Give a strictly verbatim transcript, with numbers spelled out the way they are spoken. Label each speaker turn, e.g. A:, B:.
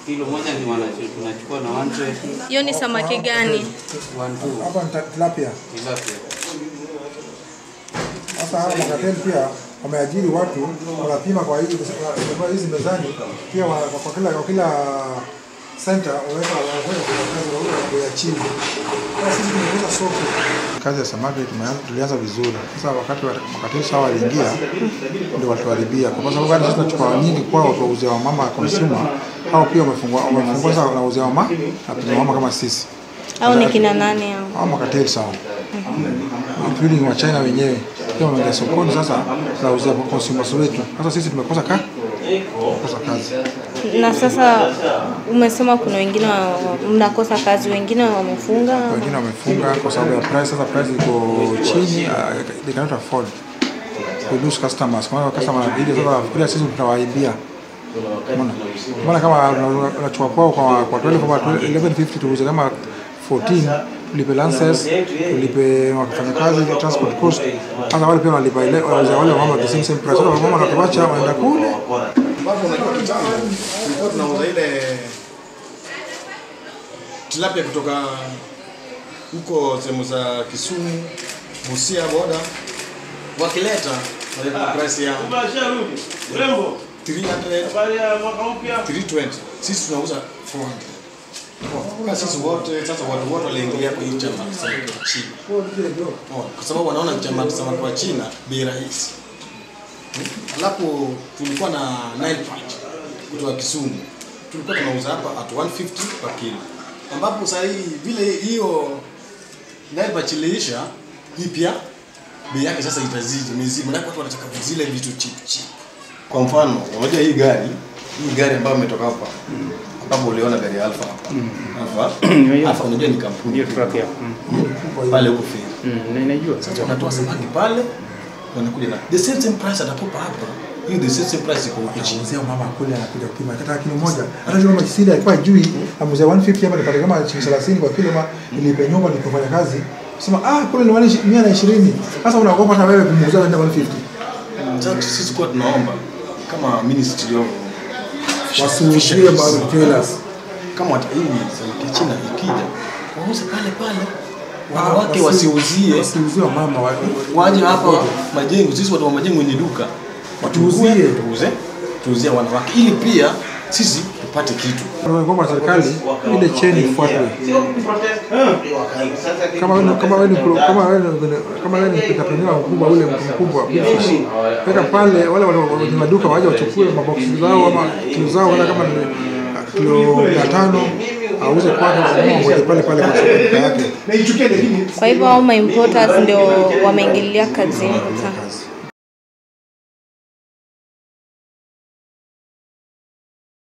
A: kilo moja ni wanachukua na one twenty.
B: Hiyo ni samaki gani?
A: one two.
C: Hapa ni tilapia.
A: Tilapia.
C: Sasa hapa makateli pia wameajiri watu wanapima kwa hizi kwa hizi mezani pia kwa kila kwa kila center waweka wanafanya kazi ya chini. Sasa sisi tunaweza soko. Kazi ya samaki tulianza vizuri. Sasa wakati makateli sawa waliingia ndio watuharibia. Kwa sababu gani? Sisi tunachukua nyingi kwao tuwauzia wa mama consumer. Hao pia wamefungua wamefungua sasa wanauzia wa mama na mama kama sisi.
B: Au ni kina nani hao?
C: Hao makateli sawa. Including wa China wenyewe. Pia wanaenda sokoni sasa tunauzia kwa consumers wetu. Sasa sisi tumekosa ka kukosa kazi.
B: Na sasa umesema kuna wengine mnakosa kazi, wengine wamefunga.
C: Wengine wamefunga kwa sababu ya price. Sasa price iko chini, they cannot afford to lose customers. Kwa customer ile sasa kila sisi tunawaibia. Unaona? Maana kama unachukua kwao kwa kwa eleven fifty tuuze kama fourteen, tulipe lances, tulipe wafanyakazi transport cost. Sasa wale pia wanalipa ile wale wale mama the same same price. Wale mama wanatuacha wanaenda kule.
D: Sababu unajua kitambo tulikuwa tunauza ile tilapia kutoka huko sehemu za Kisumu, Busia boda. Wakileta wale price ya urembo three hundred, three twenty. Sisi tunauza four hundred. Kwa sisi wote sasa watu wote waliingia kwa hiyo chama cha China. Kwa sababu wanaona chama cha kwa China bei rahisi. Alafu tulikuwa na nine patch kutoka Kisumu. Tulikuwa tunauza hapa at one fifty per kilo. Ambapo sasa hii vile hiyo nine patch iliisha, hii pia bei yake sasa itazidi mzimu. Na watu wanataka zile vitu cheap cheap.
E: Kwa mfano, unajua hii gari, hii gari ambayo imetoka hapa. Ambapo uliona gari Alfa hapa. Alfa. Alfa unajua ni kampuni.
A: Hiyo truck ya.
E: Pale huko fii.
A: Mm, ninajua.
E: Sasa unatoa samaki pale, wanakuja na the same same price atakupa hapa. Hiyo the same same price iko huko chini.
C: Mzee mama kule anakuja kupima hata kilo moja. Hata kama kisida alikuwa juu, amuzia one fifty hapa nipate kama thelathini kwa kilo, nilipe nyumba nikifanya kazi. Sema ah kule ni mia na ishirini. Sasa unaogopa hata wewe kumuuzia wenda one fifty.
E: Sasa sisi kwa tunaomba kama ministry of
C: wasuuzie bado tailors
E: kama hata hii samaki China ikija wauze pale pale, wanawake wasiuzie
C: wasiuzie mama
E: waje hapa Majengo. Sisi watu wa Majengo wenye duka
C: watuuzie
E: tuuze tuuzie wanawake ili pia sisi tupate kitu.
C: Kwa serikali ile cheni ifuatwe. Kama wewe kama wewe kama wewe kama wewe ni entrepreneur mkubwa ule mkubwa peka pale wale wenye maduka waje wachukue maboksi zao ama kilo zao wala kama kilo mia tano auze kwa moja pale pale kwa soko yake.
B: Kwa hivyo au impoters ndio wameingilia kazi.